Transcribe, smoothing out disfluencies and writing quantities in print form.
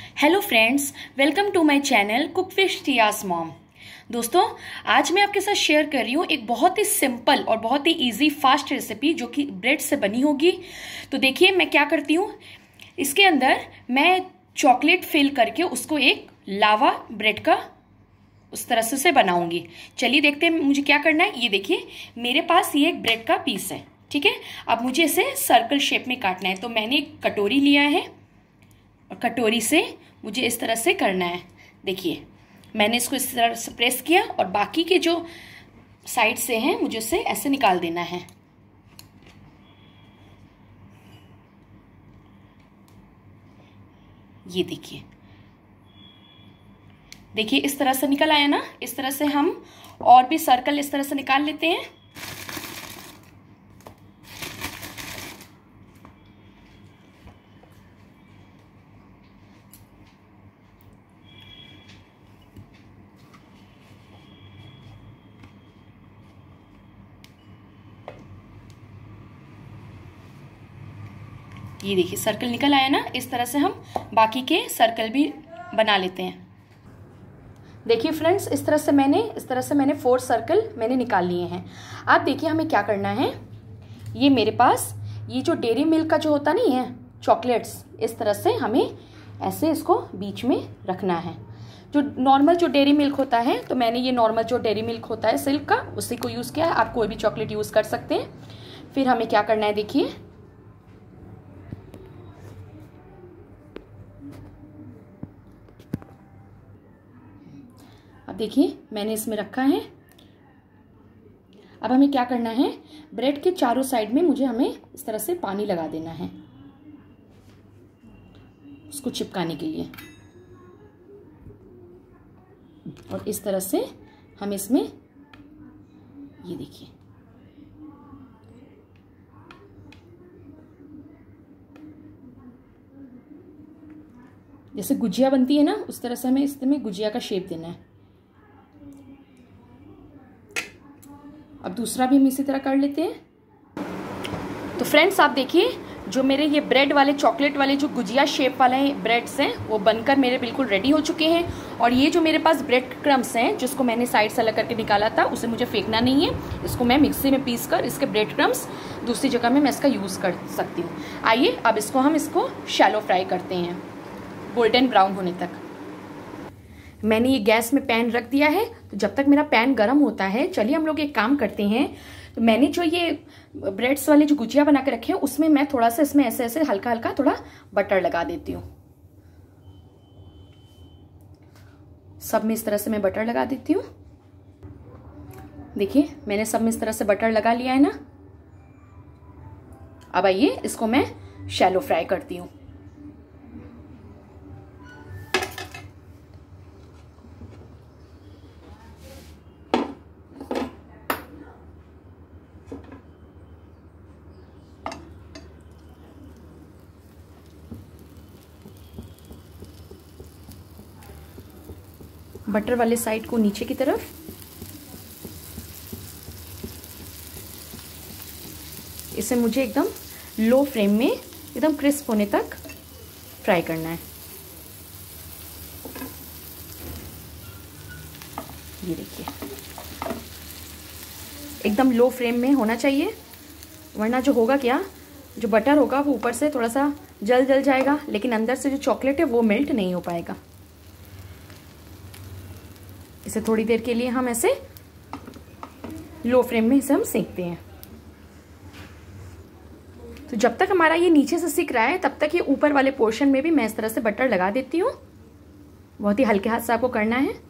Hello friends, welcome to my channel cook with Tia's mom. दोस्तों, आज मैं आपके साथ शेयर कर रही हूँ एक बहुत ही सिंपल और बहुत ही इजी फास्ट रेसिपी जो कि ब्रेड से बनी होगी। तो देखिए मैं क्या करती हूँ। इसके अंदर मैं चॉकलेट फिल करके उसको एक लावा ब्रेड का उस तरह से बनाऊंगी। चलिए देखते हैं मुझे क्या करना है। ये देखिए मेरे पास ये एक ब्रेड का पीस है, ठीक है। अब मुझे इसे सर्कल शेप में काटना है। तो मैंने एक कटोरी लिया है और कटोरी से मुझे इस तरह से करना है। देखिए मैंने इसको इस तरह से प्रेस किया और बाकी के जो साइड से हैं मुझे उसे ऐसे निकाल देना है। ये देखिए देखिए इस तरह से निकल आया ना। इस तरह से हम और भी सर्कल इस तरह से निकाल लेते हैं। ये देखिए सर्कल निकल आया ना। इस तरह से हम बाकी के सर्कल भी बना लेते हैं। देखिए फ्रेंड्स, इस तरह से मैंने 4 सर्कल मैंने निकाल लिए हैं। आप देखिए हमें क्या करना है। ये मेरे पास ये जो डेयरी मिल्क का जो होता नहीं है चॉकलेट्स, इस तरह से हमें ऐसे इसको बीच में रखना है। जो नॉर्मल जो डेयरी मिल्क होता है, तो मैंने ये नॉर्मल जो डेयरी मिल्क होता है सिल्क का, उसी को यूज़ किया है। आप कोई भी चॉकलेट यूज़ कर सकते हैं। फिर हमें क्या करना है, देखिए अब देखिए मैंने इसमें रखा है। अब हमें क्या करना है, ब्रेड के चारों साइड में हमें इस तरह से पानी लगा देना है उसको चिपकाने के लिए। और इस तरह से हम इसमें ये देखिए जैसे गुजिया बनती है ना, उस तरह से हमें इसमें गुजिया का शेप देना है। अब दूसरा भी हम इसी तरह कर लेते हैं। तो फ्रेंड्स आप देखिए जो मेरे ये ब्रेड वाले चॉकलेट वाले जो गुजिया शेप वाले ब्रेड्स हैं वो बनकर मेरे बिल्कुल रेडी हो चुके हैं। और ये जो मेरे पास ब्रेड क्रम्स हैं जिसको मैंने साइड से अलग करके निकाला था, उसे मुझे फेंकना नहीं है। इसको मैं मिक्सी में पीस कर इसके ब्रेड क्रम्स दूसरी जगह में मैं इसका यूज़ कर सकती हूँ। आइए अब इसको शैलो फ्राई करते हैं गोल्डन ब्राउन होने तक। मैंने ये गैस में पैन रख दिया है। तो जब तक मेरा पैन गर्म होता है, चलिए हम लोग एक काम करते हैं। तो मैंने जो ये ब्रेड्स वाले जो गुजिया बना के रखे हैं उसमें मैं थोड़ा सा इसमें ऐसे ऐसे हल्का हल्का थोड़ा बटर लगा देती हूँ। सब में इस तरह से मैं बटर लगा देती हूँ। देखिए मैंने सब में इस तरह से बटर लगा लिया है ना। अब आइए इसको मैं शैलो फ्राई करती हूँ। बटर वाले साइड को नीचे की तरफ, इसे मुझे एकदम लो फ्लेम में एकदम क्रिस्प होने तक फ्राई करना है। ये देखिए एकदम लो फ्लेम में होना चाहिए, वरना जो होगा क्या, जो बटर होगा वो ऊपर से थोड़ा सा जल जाएगा, लेकिन अंदर से जो चॉकलेट है वो मेल्ट नहीं हो पाएगा। इसे थोड़ी देर के लिए हम ऐसे लो फ्लेम में इसे हम सेकते हैं। तो जब तक हमारा ये नीचे से सिक रहा है, तब तक ये ऊपर वाले पोर्शन में भी मैं इस तरह से बटर लगा देती हूँ। बहुत ही हल्के हाथ से आपको करना है।